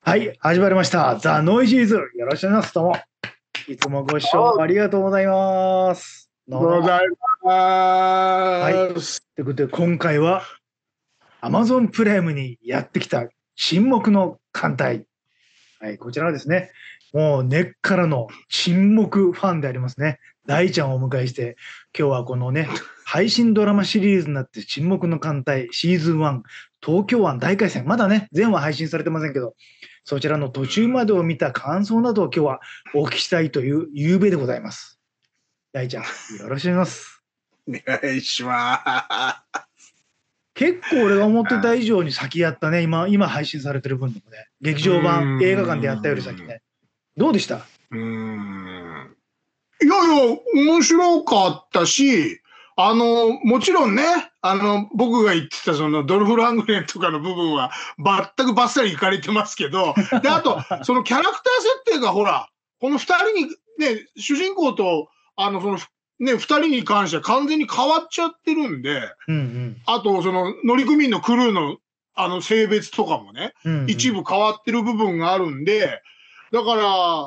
はい、始まりました。ザ・ノイジーズ。よろしくお願いします。どうも。いつもご視聴ありがとうございます。 ございはい。 ます。 ということで、今回は Amazon プライムにやってきた沈黙の艦隊。はい、こちらはですね、もう根っからの沈黙ファンでありますね。大ちゃんをお迎えして、今日はこのね、配信ドラマシリーズになって沈黙の艦隊シーズン1、東京湾大海戦。まだね、全話配信されてませんけど、そちらの途中までを見た感想などを今日はお聞きしたいという夕べでございます。大ちゃん、よろしくお願いします。 お願いします。 結構俺が思ってた以上に先やったね、今配信されてる分でもね。劇場版、映画館でやったより先ね。どうでした？ いやいや、面白かったし、もちろんね、僕が言ってたそのドルフ・ラングレンとかの部分は全くバッサリいかれてますけど、で、あと、そのキャラクター設定がほら、この二人に、ね、主人公と、二人に関しては完全に変わっちゃってるんで、あと、その乗組員のクルーの性別とかもね、一部変わってる部分があるんで、だから、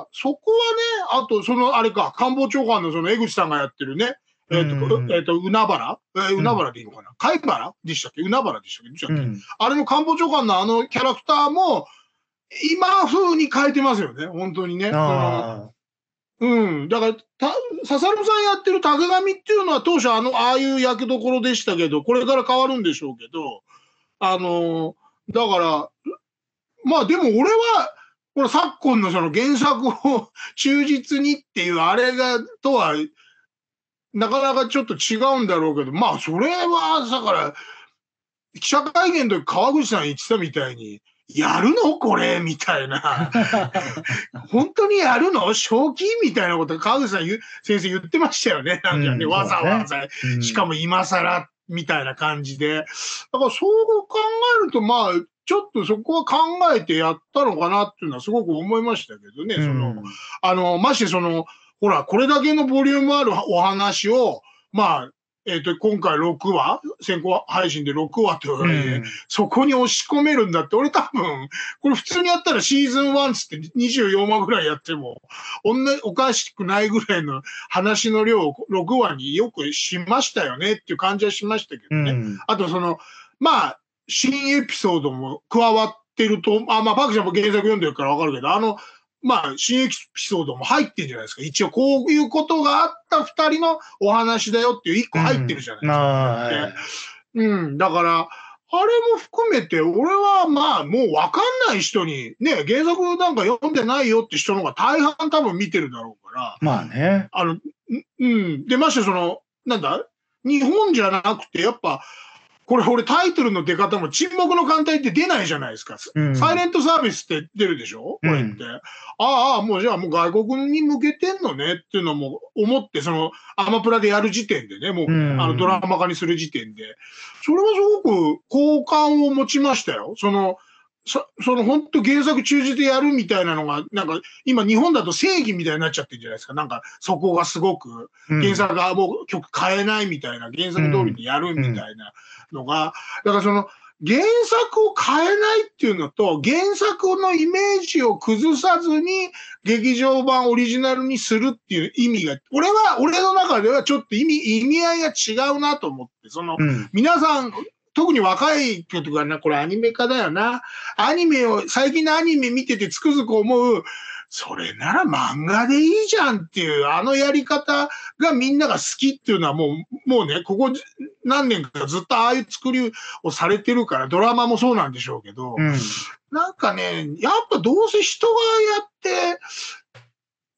そこはね、あと、あれか、官房長官のその江口さんがやってるね、海原海原でいいのかな、貝原でしたっけ、海原でしたっけ、あれの官房長官のキャラクターも、今風に変えてますよね、本当にね。だから、笹野さんやってる竹上っていうのは当初ああいう役どころでしたけど、これから変わるんでしょうけど、だから、まあでも俺は、これ昨今のその原作を忠実にっていうあれとは、なかなかちょっと違うんだろうけど、まあそれは、だから、記者会見の時川口さん言ってたみたいに、やるのこれみたいな。本当にやるの正気みたいなこと川口さん先生言ってましたよね。なんかね、わざわざ、しかも今更みたいな感じで。だからそう考えると、まあ、ちょっとそこは考えてやったのかなっていうのはすごく思いましたけどね。ましてほら、これだけのボリュームあるお話を、まあ、今回6話、先行配信で6話とはいえ、そこに押し込めるんだって、俺多分、これ普通にやったらシーズン1つって24話ぐらいやっても、おかしくないぐらいの話の量を6話によくしましたよねっていう感じはしましたけどね。あとまあ、新エピソードも加わってると、まあ、パクちゃんも原作読んでるからわかるけど、まあ、新エピソードも入ってんじゃないですか。一応、こういうことがあった二人のお話だよっていう一個入ってるじゃないですか。だから、あれも含めて、俺はまあ、もうわかんない人に、ね、原作なんか読んでないよって人の方が大半多分見てるだろうから。 まあね。 で、ましてなんだ日本じゃなくて、やっぱ、これ俺タイトルの出方も沈黙の艦隊って出ないじゃないですか。サイレントサービスって出るでしょこれって。もうじゃあもう外国に向けてんのねっていうのも思って、アマプラでやる時点でね、もう、ドラマ化にする時点で。それはすごく好感を持ちましたよ。本当原作忠実でやるみたいなのが、なんか今日本だと正義みたいになっちゃってるじゃないですか。なんかそこがすごく、原作がもう曲変えないみたいな、原作通りにやるみたいなのが、だから原作を変えないっていうのと、原作のイメージを崩さずに劇場版オリジナルにするっていう意味が、俺の中ではちょっと意味合いが違うなと思って、皆さん、特に若い人とかな、これアニメ化だよな。最近のアニメ見ててつくづく思う、それなら漫画でいいじゃんっていう、やり方がみんなが好きっていうのはもうね、ここ何年かずっとああいう作りをされてるから、ドラマもそうなんでしょうけど、なんかね、やっぱどうせ人がやって、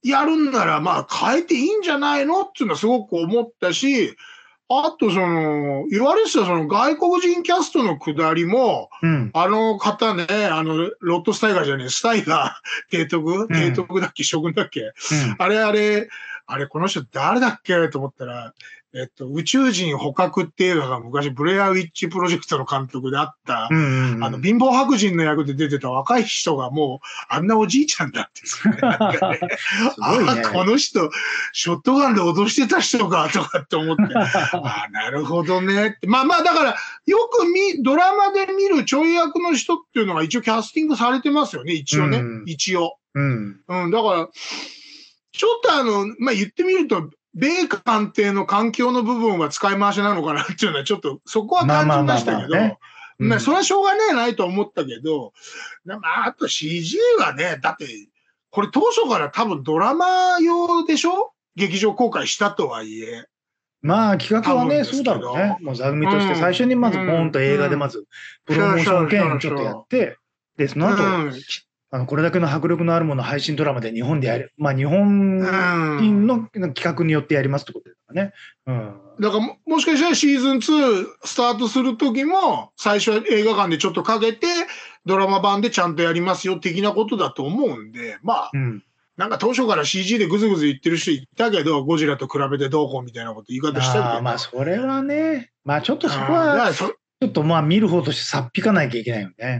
やるんならまあ変えていいんじゃないのっていうのはすごく思ったし、あと言われてた外国人キャストのくだりも、あの方ね、ロッドスタイガーじゃねえ、スタイガー提督だっけ将軍だっけ、あれ、 あれ、この人誰だっけと思ったら、宇宙人捕獲って映画が昔、ブレアウィッチプロジェクトの監督であった、 うんうんうん。 貧乏白人の役で出てた若い人がもう、あんなおじいちゃんだってですね。なんかねすごいね。 この人、ショットガンで脅してた人か、とかって思って、なるほどねって。まあまあ、だから、よくドラマで見るちょい役の人っていうのが一応キャスティングされてますよね、一応ね。一応。 うん。 うん、だから、ちょっとまあ、言ってみると、米艦艇の環境の部分は使い回しなのかなっていうのは、ちょっと、そこは感じましたけど、まあ、それはしょうがねえないと思ったけど、まあ、あと CG はね、だって、これ当初から多分ドラマ用でしょ劇場公開したとはいえ。 まあ企画はね、そうだろうね。もう座組として最初にまずボーンと映画でまずプロモーション兼ちょっとやって、で、その後、これだけの迫力のあるものを配信ドラマで日本でやる。まあ日本人の企画によってやりますってことですかね。 だからもしかしたらシーズン2スタートする時も最初は映画館でちょっとかけてドラマ版でちゃんとやりますよ的なことだと思うんで、まあ、なんか当初から CG でぐずぐず言ってる人いたけど、ゴジラと比べてどうこうみたいなこと言い方したけど。 まあそれはね、まあちょっとそこは、ちょっとまあ見る方としてさっぴかないといけないよね。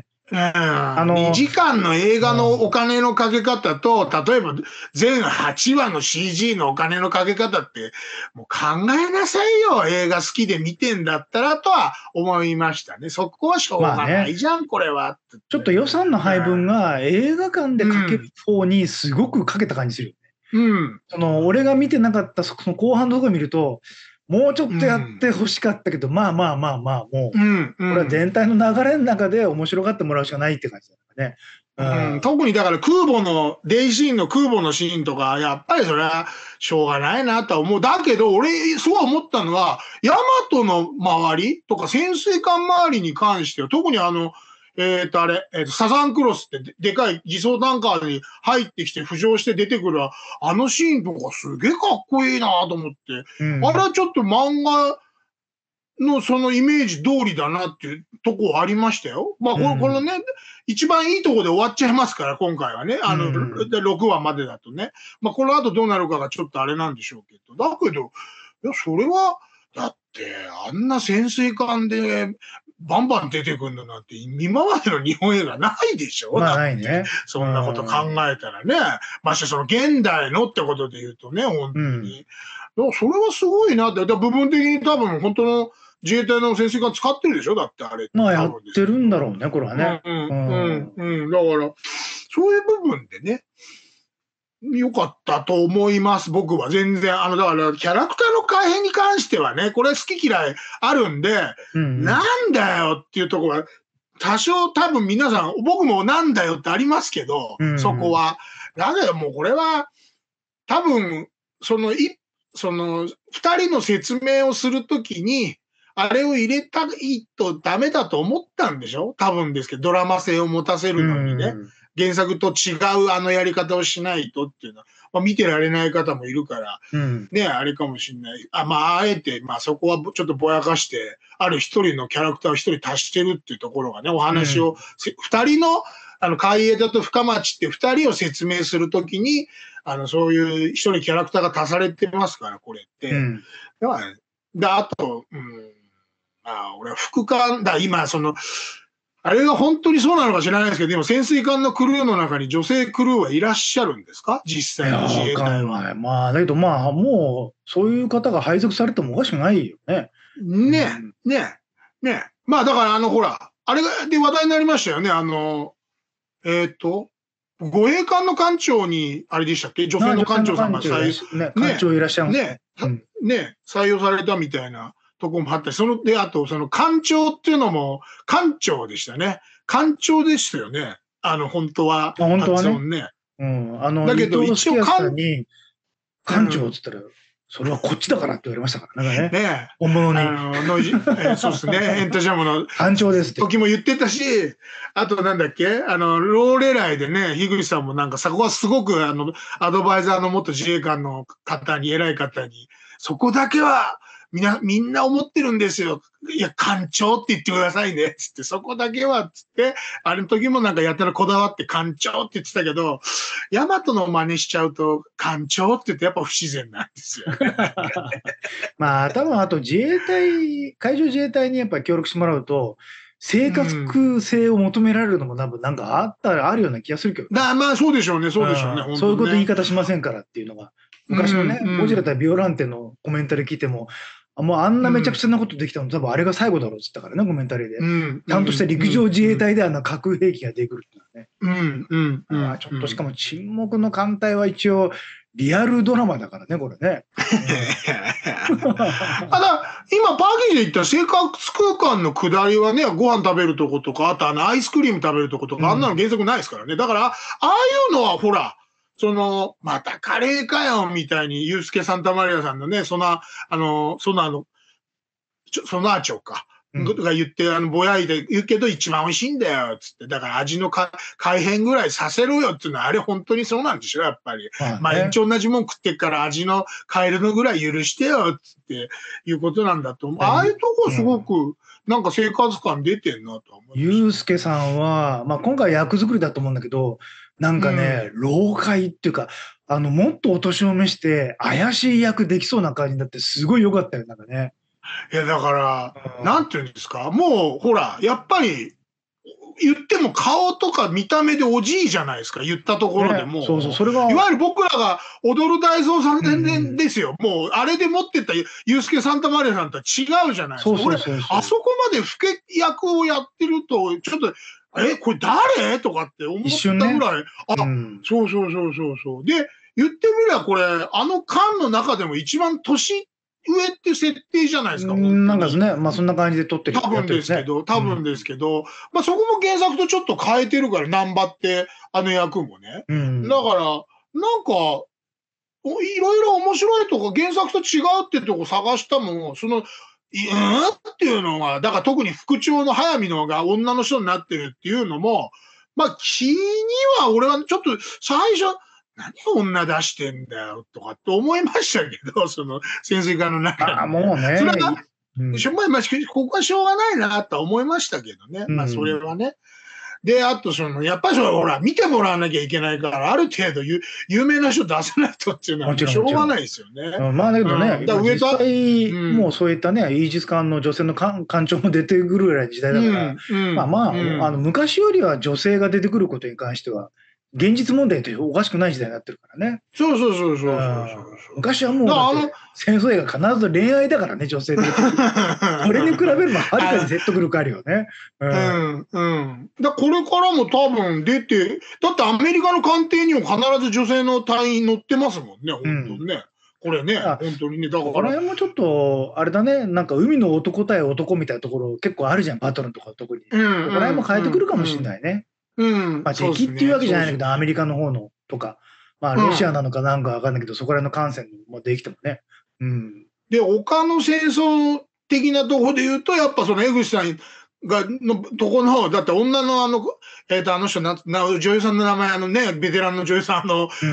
2時間の映画のお金のかけ方と、例えば全8話の CG のお金のかけ方って、もう考えなさいよ。映画好きで見てんだったらとは思いましたね。そこはしょうがないじゃん、これは。 ちょっと予算の配分が映画館でかける方にすごくかけた感じするよね。俺が見てなかったその後半のところ見ると、もうちょっとやってほしかったけど、まあまあまあまあ、もう、これは全体の流れの中で面白がってもらうしかないって感じだからね。特にだから空母の、デイシーンの空母のシーンとか、やっぱりそれはしょうがないなとは思う。だけど、俺、そう思ったのは、ヤマトの周りとか潜水艦周りに関しては、特にサザンクロスってでかい自走タンカーに入ってきて浮上して出てくるあのシーンとかすげえかっこいいなと思って、あれはちょっと漫画のそのイメージ通りだなっていうとこありましたよ。まあ、このね、一番いいとこで終わっちゃいますから、今回はね。6話までだとね。まあ、この後どうなるかがちょっとあれなんでしょうけど。だけど、いや、それは、だって、あんな潜水艦で、バンバン出てくるのなんて、今までの日本映画ないでしょ。 まあないね。 そんなこと考えたらね。ましてその現代のってことで言うとね、本当に。それはすごいなって。部分的に多分本当の自衛隊の潜水艦使ってるでしょだってあれ。 まあやってるんだろうね、これはね。 だから、そういう部分でね、良かったと思います、僕は。全然。だから、キャラクターの改変に関してはね、これ好き嫌いあるんで、なんだよっていうところは、多少多分皆さん、僕もなんだよってありますけど、そこは。だけどもうこれは、多分、二人の説明をするときに、あれを入れたいとダメだと思ったんでしょ多分ですけど、ドラマ性を持たせるのにね。原作と違うあのやり方をしないとっていうのは、まあ、見てられない方もいるから、ね、あれかもしれない。まあ、あえて、まあそこはちょっとぼやかして、ある一人のキャラクターを一人足してるっていうところがね、お話を、二人の、海江田と深町って二人を説明するときに、そういう一人キャラクターが足されてますから、これって。あと、まあ、俺は副官だ、今、あれが本当にそうなのか知らないですけど、でも潜水艦のクルーの中に女性クルーはいらっしゃるんですか実際の自衛隊は。 まあ、だけどまあ、もう、そういう方が配属されてもおかしくないよね。 ね。まあ、だからほら、あれで話題になりましたよね。護衛艦の艦長に、あれでしたっけ女性の艦長さんが艦長いらっしゃいますね。採用されたみたいな。とこもあったし、あと、艦長っていうのも、艦長でしたね。艦長でしたよね。本当は。 本当はね。だけど、一応艦長っつったら、それはこっちだからって言われましたからね。 ね本物に。 そうですね。エンタジャムの艦長ですって。 時も言ってたし、あとなんだっけローレライでね、樋口さんもなんか、そこはすごく、アドバイザーの元自衛官の方に、偉い方に、そこだけは、 みんな思ってるんですよ。いや、艦長って言ってくださいね。つって、そこだけは、つって、あれの時もなんかやたらこだわって艦長って言ってたけど、ヤマトの真似しちゃうと、艦長って言ってやっぱ不自然なんですよ。 まあ、多分あと自衛隊、海上自衛隊にやっぱり協力してもらうと、正確性を求められるのも多分なんかあるような気がするけどね。 まあ、そうでしょうね、そうでしょうね、 そういうこと言いね。 方しませんからっていうのが、昔のね、ゴジラ対ビオランテのコメンタリー聞いても、もうあんなめちゃくちゃなことできたの、多分あれが最後だろうって言ったからね、コメンタリーで。ちゃんとした陸上自衛隊で核兵器が出てくるっていうのはね。ちょっとしかも沈黙の艦隊は一応、リアルドラマだからね、これね。 ただ、今、パーキーで言った生活空間の下りはね、ご飯食べるとことか、あとアイスクリーム食べるとことか、あんなの原則ないですからね。だから、ああいうのはほら、またカレーかよ、みたいに、ユースケ・サンタマリアさんのね、ソナーチョか。が言って、ぼやいて言うけど一番美味しいんだよ、つって。だから味の改変ぐらいさせろよっていうのは、あれ本当にそうなんでしょ、やっぱり。毎日同じもん食ってっから味の変えるのぐらい許してよ、つっていうことなんだと思う。ああいうとこすごく、なんか生活感出てんなと思う。 ユースケさんは、まあ今回役作りだと思うんだけど、なんかね、老快っていうか、もっとお年を召して怪しい役できそうな感じになってすごい良かったよ、なんかね。 いや、だから、なんていうんですか、もう、ほら、やっぱり、言っても顔とか見た目でおじいじゃないですか、言ったところでもう。 そうそう、それが。 いわゆる僕らが踊る大蔵さんですよ。もう、あれで持ってったユースケ・サンタマリアさんとは違うじゃないですか。俺、あそこまで老け役をやってると、ちょっと、これ誰とかって思ったぐらい。ね、そうそうそうそうそう。で、言ってみればこれ、缶の中でも一番年上っていう設定じゃないですか、 なんかですね、まあそんな感じで撮ってる。 多分ですけど、まあそこも原作とちょっと変えてるから、ナンバって役もね。だから、なんか、いろいろ面白いとこ、原作と違うってとこ探したもん、っていうのが、だから特に副長の早見のが女の人になってるっていうのも、まあ気には俺はちょっと最初、何女出してんだよとかって思いましたけど、潜水艦の中に。 もうね。 それが、ここはしょうがないなとは思いましたけどね。まあそれはね。で、あとやっぱりほら、見てもらわなきゃいけないから、ある程度有名な人出さないとっていうのはしょうがないですよね。 まあだけどね、実際、もうそういったね、イージス艦の女性の艦長も出てくるぐらいの時代だから、まあ、昔よりは女性が出てくることに関しては、現実問題っておかしくない時代になってるからね。 そう。 昔はもう戦争映画必ず恋愛だからね、女性で。これに比べればはるかに説得力あるよね。 これからも多分出て、だってアメリカの艦艇にも必ず女性の隊員乗ってますもんね、本当にね。これね、本当にね。だから。 この辺もちょっと、あれだね、なんか海の男対男みたいなところ結構あるじゃん、バトルとか特に。この辺も変えてくるかもしれないね。まあ敵っていうわけじゃないんだけど、アメリカの方のとか、まあロシアなのかなんかわかんないけど、そこら辺の艦船もできてもね。 で、他の戦争的なところで言うと、やっぱ江口さんのとこの、だって女のあの人女優さんの名前ベテランの女優さん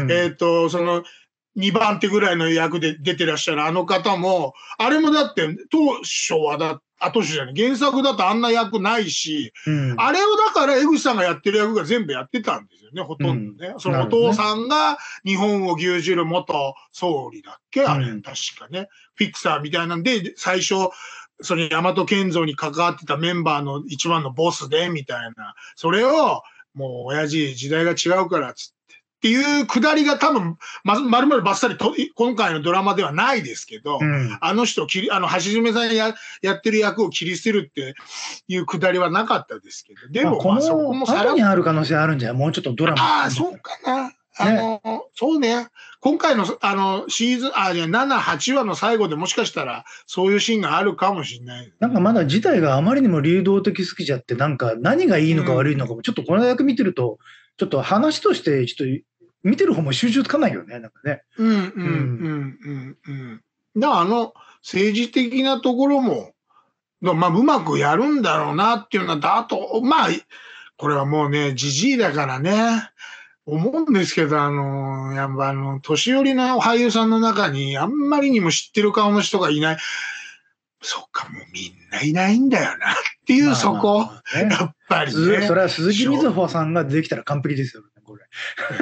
2番手ぐらいの役で出てらっしゃるあの方も、あれもだって当初は後書じゃない。原作だとあんな役ないし、あれをだから江口さんがやってる役が全部やってたんですよね、ほとんどね。そのお父さんが日本を牛耳る元総理だっけあれ、確かね。フィクサーみたいなんで、最初、大和建造に関わってたメンバーの一番のボスで、みたいな。それを、もう親父時代が違うからつって。っていうくだりが多分、まるまるばっさり今回のドラマではないですけど、あの人、橋爪さんやってる役を切り捨てるっていうくだりはなかったですけど、でも、 まあ、そこもさらにある可能性あるんじゃない？もうちょっとドラマ。 ああ、そうかな。そうね。今回の、シーズン、7、8話の最後でもしかしたら、そういうシーンがあるかもしれない。 なんかまだ事態があまりにも流動的すぎちゃって、なんか何がいいのか悪いのかも、ちょっとこの役見てると、ちょっと話として、ちょっと、見てる方も集中つかないよね、なんかね。 だから政治的なところも、まあ、うまくやるんだろうなっていうのは、あと、まあ、これはもうね、じじいだからね、思うんですけど、やっぱ年寄りの俳優さんの中に、あんまりにも知ってる顔の人がいない。 そっか、もうみんないないんだよなっていう、そこ、 ね、 やっぱりね。 それは鈴木瑞穂さんが出てきたら完璧ですよ、これ。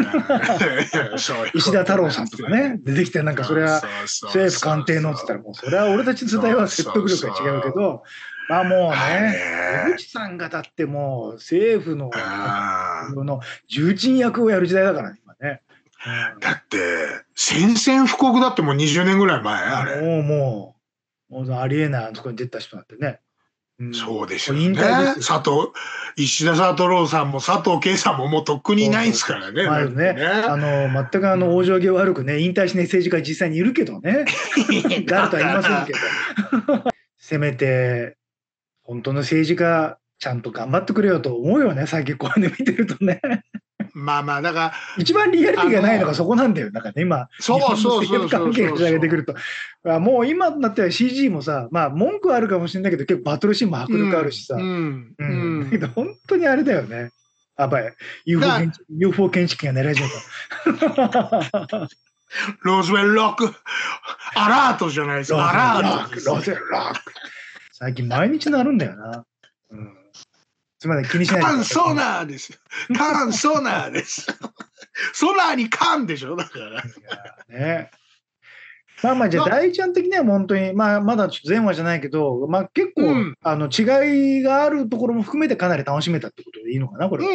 石田太郎さんとかね、出てきて、なんかそれは政府官邸のって言ったら、もうそれは俺たちの世代は説得力が違うけど、まあもうね、江口さんがだってもう政府の重鎮役をやる時代だからね、今ね。 だって、宣戦布告だってもう20年ぐらい前、あれ。 もうありえないところに出た人なんてね。 そうですよね。石田佐郎さんも佐藤圭さんももうとっくにいないんですからね。 全く往生際悪くね、引退しない政治家実際にいるけどね。誰とは言いませんけど。せめて、本当の政治家、ちゃんと頑張ってくれよと思うよね、最近こういうの見てるとね。 まあまあ、だから。 一番リアリティがないのがそこなんだよ。なんかね、今、 そう関係が出てくると。もう今になっては CG もさ、まあ文句はあるかもしれないけど、結構バトルシーンも迫力あるしさ。だけど本当にあれだよね。やばい。UFO 建築が狙いじゃった。 ローズウェルロック、アラートじゃないですか。アラート。 ローズウェルロック。最近毎日なるんだよな。すみません、気にしないで。 カンソナーです。カンソナーです。ソナーにカンでしょ、だから。 ね。まあじゃあ大ちゃん的には本当に、まだちょっと前話じゃないけど、結構、違いがあるところも含めてかなり楽しめたってことでいいのかな、これは。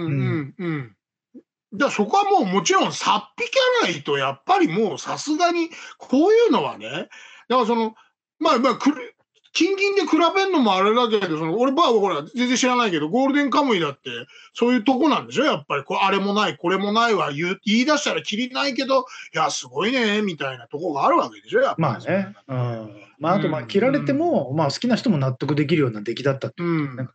じゃあそこはもうもちろんさっ引かないと、やっぱりもうさすがに、こういうのはね、だから近々で比べるのもあれだけど、俺はほら、全然知らないけど、ゴールデンカムイだって、そういうとこなんでしょやっぱり、あれもない、これもないは言い出したらきりないけど、いや、すごいね、みたいなとこがあるわけでしょやっぱり。 あと、切られても、好きな人も納得できるような出来だったっていう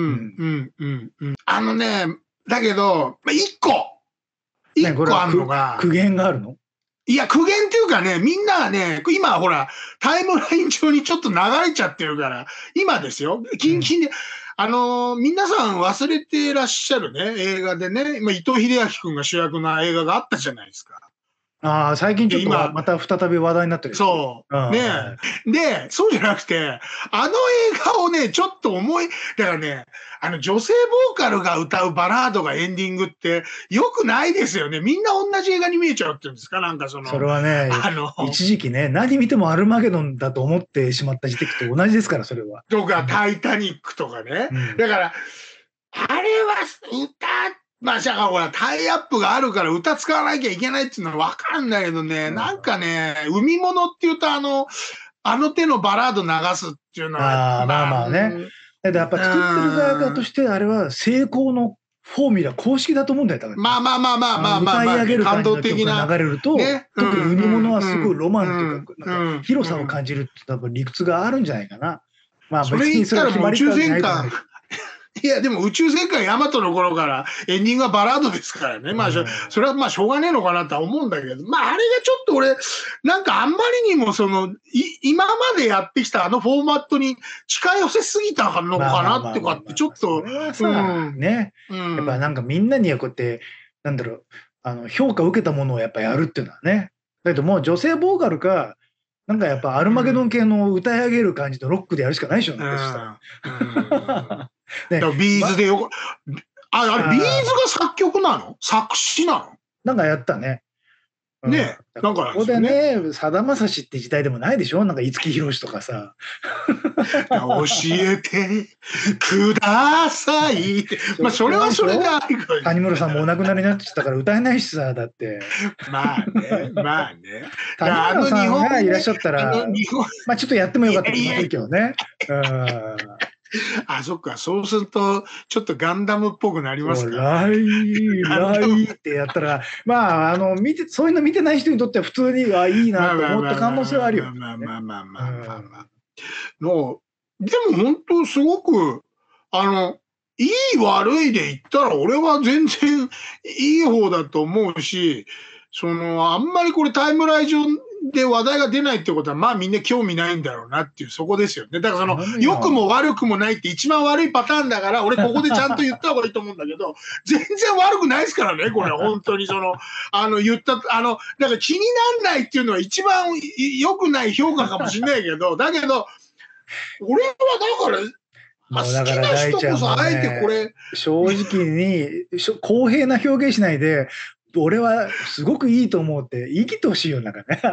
だけど、一個あるのが。 苦言があるの？ いや、苦言っていうかね、みんなはね、今ほら、タイムライン上にちょっと流れちゃってるから、今ですよ、近々で、皆さん忘れてらっしゃるね、映画でね、伊藤英明君が主役の映画があったじゃないですか。 最近ちょっとまた再び話題になってる。 そう。ねで、そうじゃなくて、映画をね、ちょっとだからね、女性ボーカルが歌うバラードがエンディングって良くないですよね。みんな同じ映画に見えちゃうっていうんですか、なんかそれはね、一時期ね、何見てもアルマゲドンだと思ってしまった時期と同じですから、それは。 とか、タイタニックとかね。だから、あれはほら、タイアップがあるから歌使わなきゃいけないっていうのは分かるんだけどね、なんかね、海物って言うとあの手のバラード流すっていうのは。 まあね。だやっぱ作ってる側として、あれは成功のフォーミュラ、公式だと思うんだよ。 まあ、 歌い上げる感じの曲が流れると、特に海物はすごいロマンというか、広さを感じるって多分理屈があるんじゃないかな。 それ言ったらもう宇宙戦艦。いや、でも宇宙戦艦ヤマトの頃からエンディングはバラードですからね。それはしょうがねえのかなとは思うんだけど、あれがちょっと俺、なんかあんまりにも今までやってきたフォーマットに近寄せすぎたのかなってかって、ちょっと。 ね。やっぱなんかみんなにはこうやって、なんだろう、評価を受けたものをやっぱやるっていうのはね。だけどもう女性ボーカルか、なんかやっぱアルマゲドン系の歌い上げる感じのロックでやるしかないでしょ、ね。 ビーズでビーズが作曲なの？作詞なの？ なんかやったね。 ねえ、なんかここでね、さだまさしって時代でもないでしょ？なんか五木ひろしとかさ。 教えてくださいって。それはそれでありか。 谷村さんもお亡くなりになっちゃったから歌えないしさ、だって。 まあね。 谷村さんがいらっしゃったら、ちょっとやってもよかったと思うけどね。 そっか、そうすると、ちょっとガンダムっぽくなりますか。 ライってやったら、そういうの見てない人にとっては普通に、いいなと思った可能性はあるよ。 でも本当すごく、いい悪いで言ったら、俺は全然いい方だと思うし、あんまりこれタイムライン上で話題が出ないってことは、みんな興味ないんだろうなっていう、そこですよね。だから良くも悪くもないって一番悪いパターンだから、俺ここでちゃんと言った方がいいと思うんだけど、全然悪くないですからね、これ、本当に言った、だから気にならないっていうのは一番良くない評価かもしれないけど、だけど、 俺はだから、 もうだから好きな人大ちゃんもこそあえてこね、 れ、 正直に公平な表現しないで、俺はすごくいいと思うって言い切ってほしいよ、なんかね。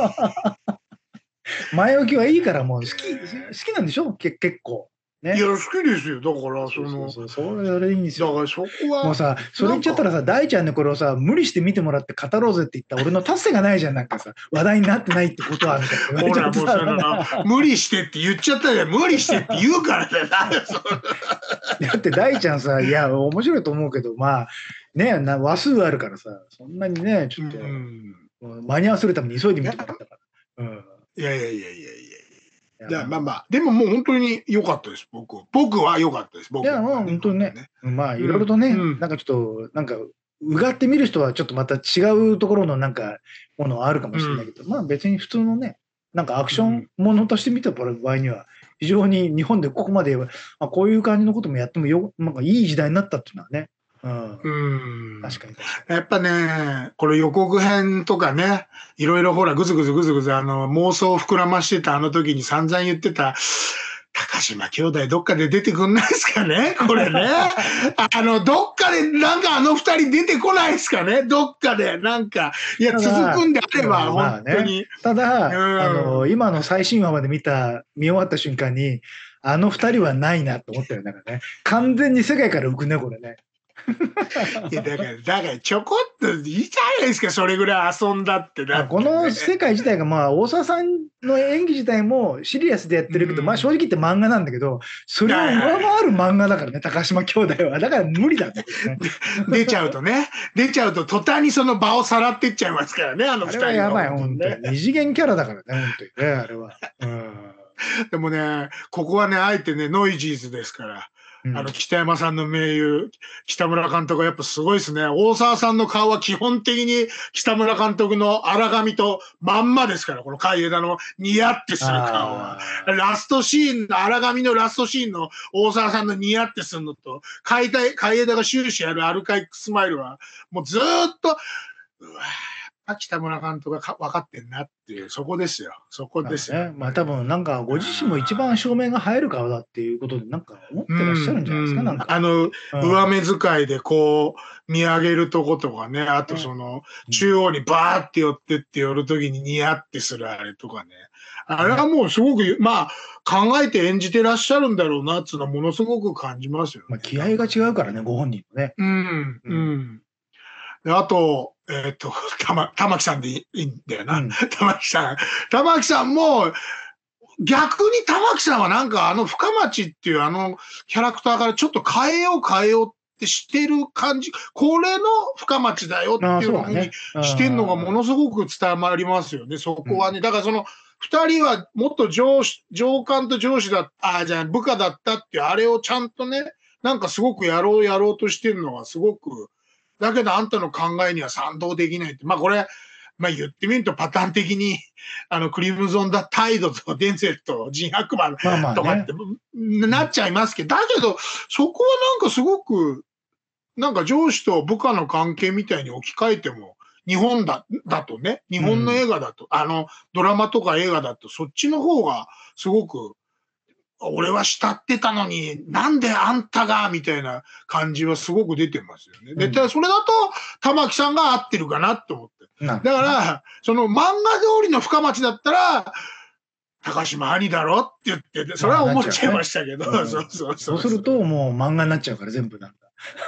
前置きはいいからもう好きなんでしょ結構。ね。 いや、好きですよ。だから、 それでいいんですよ。 だからそこは、 もうさ、それなんか、 言っちゃったらさ、大ちゃんね、これをさ、無理して見てもらって語ろうぜって言った俺の達成がないじゃん、なんかさ、話題になってないってことは、みたいな言われほら、 ちゃってさ、 もう無理してって言っちゃったじゃん。無理してって言うからだよ。 だって大ちゃんさ、いや、面白いと思うけど、まあ、ね、話数あるからさ、そんなにね、ちょっと、間に合わせるために急いで見てもらったから。うん。 いやいやいやいやいや。じゃあまあまあ、でももう本当に良かったです、僕は良かったです、僕は、 いや、もう本当にね、まあ、いろいろとね、なんかちょっと、なんか、うがってみる人はちょっとまた違うところのなんか、ものはあるかもしれないけど、まあ別に普通のね、なんかアクションものとして見た場合には、非常に日本でここまで、こういう感じのこともやってもなんかいい時代になったっていうのはね、確かに。 やっぱね、これ予告編とかね、いろいろほら、ぐずぐず妄想を膨らましてたあの時に散々言ってた、高島兄弟どっかで出てくんないですかねこれね。どっかでなんかあの二人出てこないですかねどっかでなんか。いや、続くんであれば、本当に。 ただ、今の最新話まで見終わった瞬間に、あの二人はないなと思ったよね。完全に世界から浮くね、これね。 いやだからちょこっといいじゃないですか、それぐらい遊んだってね。 この世界自体が、まあ、大沢さんの演技自体もシリアスでやってるけど、まあ正直言って漫画なんだけど、それを上回る漫画だからね、高島兄弟は。だから無理だね。 出ちゃうと途端にその場をさらってっちゃいますからね、あの二人は。 あれはやばい、本当に。二次元キャラだからね、本当にね、あれは。 でもね、ここはね、あえてね、ノイジーズですから。北山さんの盟友、北村監督はやっぱすごいですね。大沢さんの顔は基本的に北村監督の荒髪とまんまですから、この海江田のニヤってする顔は。ラストシーン、荒髪のラストシーンの大沢さんのニヤってするのと、海江田が終始やるアルカイックスマイルは、もうずーっと、うわ北村監督が分かってんなっていう、そこですよ。そこですよ。 まあ多分なんかご自身も一番照明が映える顔だっていうことでなんか思ってらっしゃるんじゃないですか、なんか。 上目遣いでこう見上げるとことかね、あとその中央にバーって寄ってって寄るときにニヤってするあれとかね。あれはもうすごく、まあ考えて演じてらっしゃるんだろうなっていうのはものすごく感じますよね。 まあ気合が違うからね、ご本人もね。 あと、玉木さんでいいんだよな。玉木さんも、逆に玉木さんはなんか深町っていうキャラクターからちょっと変えようってしてる感じ。これの深町だよっていうふうにしてんのがものすごく伝わりますよね、そこはね。だからその、二人はもっと上官と上司部下だったっていうあれをちゃんとね、なんかすごくやろうとしてるのがすごく、だけどあんたの考えには賛同できないって。まあこれ、まあ言ってみるとパターン的に、クリムゾンダタイドと伝説とジン・アクマンとかってなっちゃいますけど、だけどそこはなんかすごく、なんか上司と部下の関係みたいに置き換えても、日本だとね、日本の映画だと、ドラマとか映画だと、そっちの方がすごく、俺は慕ってたのになんであんたがみたいな感じはすごく出てますよね。で、それだと玉木さんが合ってるかなと思って。だから、その漫画通りの深町だったら、高島兄だろって言って、それは思っちゃいましたけど、 そうするともう漫画になっちゃうから全部なんか。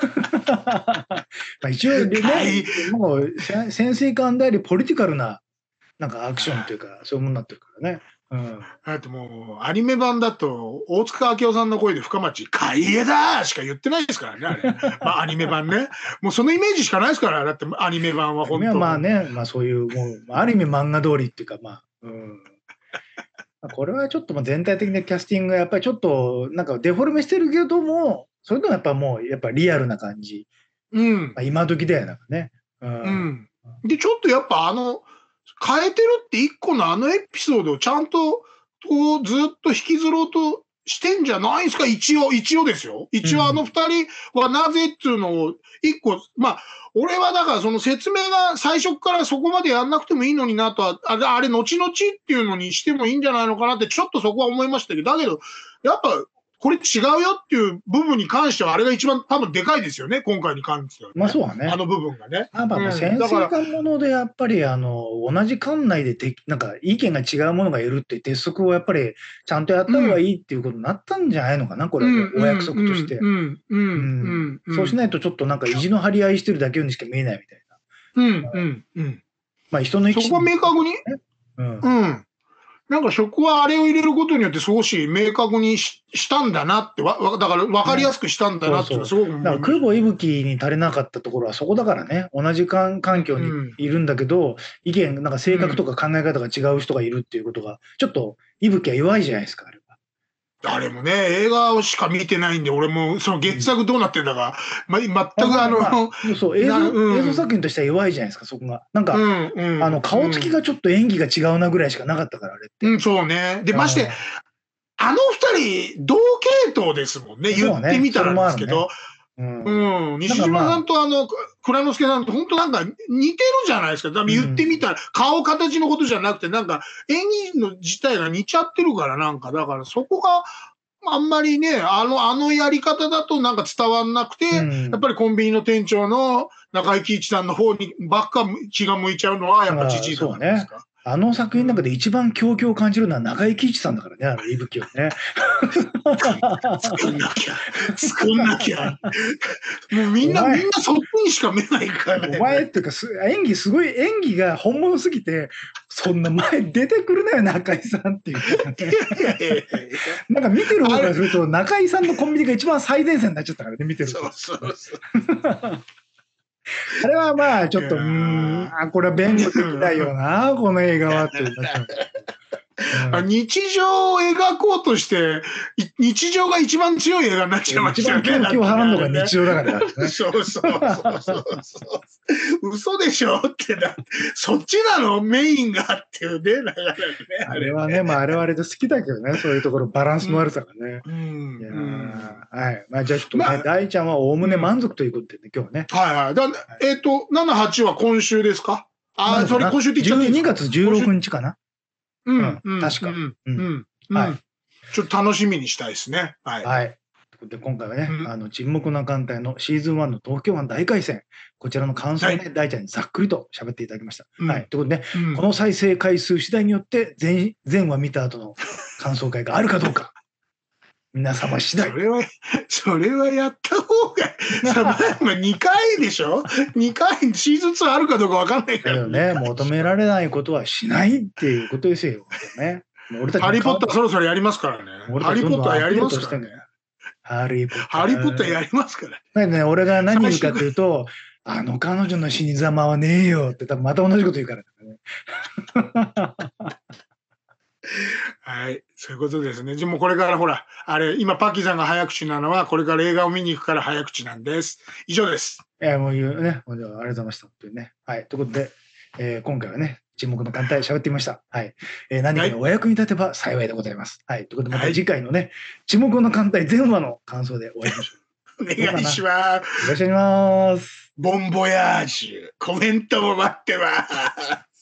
一応ね、もう潜水艦でありポリティカルななんかアクションというかそういうものになってるからね。 あともうアニメ版だと大塚明夫さんの声で深町海江だしか言ってないですからね、あれ。まあアニメ版ね。もうそのイメージしかないですから、だってアニメ版は本当に。 まあね、まあそういうもうある意味漫画通りっていうかこれはちょっと全体的なキャスティングがやっぱりちょっとなんかデフォルメしてるけども、それでもやっぱもうやっぱリアルな感じ。今時だよなんかね。 でちょっとやっぱ変えてるって一個のエピソードをちゃんとこうずっと引きずろうとしてんじゃないですか、一応ですよ。一応あの二人はなぜっていうのを、一個、まあ、俺はだからその説明が最初からそこまでやんなくてもいいのになとは、あれ、後々っていうのにしてもいいんじゃないのかなって、ちょっとそこは思いましたけど、だけど、やっぱ、これ違うよっていう部分に関しては、あれが一番多分でかいですよね、今回に関しては、ね。 まあそうだね。 あの部分がね。 やっぱ潜水艦ものでやっぱり同じ艦内でなんか意見が違うものがいるって鉄則をやっぱりちゃんとやった方がいいっていうことになったんじゃないのかな、これお約束として。そうしないとちょっとなんか意地の張り合いしてるだけにしか見えないみたいな。まあ人の意見、 そこは明確に、なんかそこはあれを入れることによって少し明確にしたんだなって、だから分かりやすくしたんだなっていうのはすごく思います。 だから空母息吹に足りなかったところはそこだからね、同じ環境にいるんだけど、意見、なんか性格とか考え方が違う人がいるっていうことが、ちょっと息吹は弱いじゃないですか、あれは。 あれもね、映画しか見てないんで、俺もその原作どうなってんだか、全くそう、映像作品としては弱いじゃないですか、そこが。なんか、顔つきがちょっと演技が違うなぐらいしかなかったから、あれって。 そうね。で、まして、あの二人、同系統ですもんね、言ってみたらですけど。西島さんと蔵之介さんと本当なんか似てるじゃないですか。言ってみたら、顔形のことじゃなくて、なんか演技の自体が似ちゃってるから、なんか、だからそこがあんまりね、あのやり方だとなんか伝わんなくて、やっぱりコンビニの店長の中井貴一さんの方にばっか気が向いちゃうのは、やっぱじじいじゃないですか。 あの作品の中で一番狂気を感じるのは中井貴一さんだからね、あの息吹をね。 作んなきゃ。もうみんなそっちにしか見ないからね。 お前っていうか、演技が本物すぎて、そんな前出てくるなよ、中井さんっていう。なんか見てる方からすると、中井さんのコンビニが一番最前線になっちゃったからね、見てると。あれはまあちょっと、これは弁護的だよな、この映画はっていう。 日常を描こうとして、日常が一番強い映画になっちゃいましたよね。 一番狂気を払うのが日常だから。 そう。嘘でしょってそっちなのメインがっていうね、 あれはね、まああれはあれで好きだけどね、そういうところ、バランスの悪さがね。はい。まあじゃあちょっとね、大ちゃんはおおむね満足ということでね、今日はね。 はい。7、8は今週ですか？それ今週って言っちゃっていいですか？ 12月16日かな。確か。 はい。ちょっと楽しみにしたいですね。 はい。で今回はね、沈黙の艦隊のシーズン1の東京湾大海戦、こちらの感想をね、大ちゃんにざっくりと喋っていただきました。はい。ということでね、この再生回数次第によって、全話見た後の感想会があるかどうか、皆様次第。 それはやった方が、2回でしょ ?2 回、シーズン2あるかどうか分かんないからね。求められないことはしないっていうことですよ。ね。 ハリー・ポッターそろそろやりますからね。ハリー・ポッターやりますからね。 ハリー・ポッターやりますからね。ね、俺が何言うかというと、彼女の死に様はねえよって多分また同じこと言うからね。 はい、そういうことですね。でもこれからほら、今パッキーさんが早口なのは、これから映画を見に行くから早口なんです。以上です。 もう言うね、ありがとうございました。というね。はい、ということで、今回はね、沈黙の艦隊喋ってみました。はい。何かのお役に立てば幸いでございます。はい。ということで、また次回のね、沈黙の艦隊全話の感想でお会いしましょう。お願いします。 よろしくお願いします。 ボンボヤージュ。コメントも待ってます。